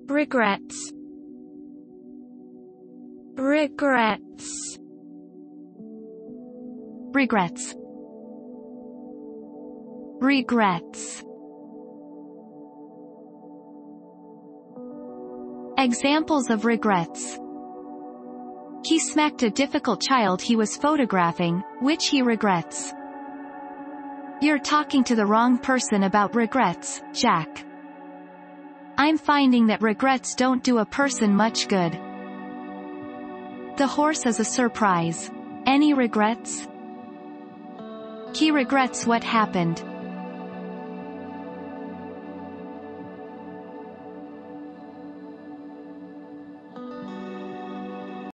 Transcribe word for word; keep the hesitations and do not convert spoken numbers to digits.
Regrets. Regrets. Regrets. Regrets. Examples of regrets. He smacked a difficult child he was photographing, which he regrets. You're talking to the wrong person about regrets, Jack. I'm finding that regrets don't do a person much good. The horse is a surprise. Any regrets? He regrets what happened.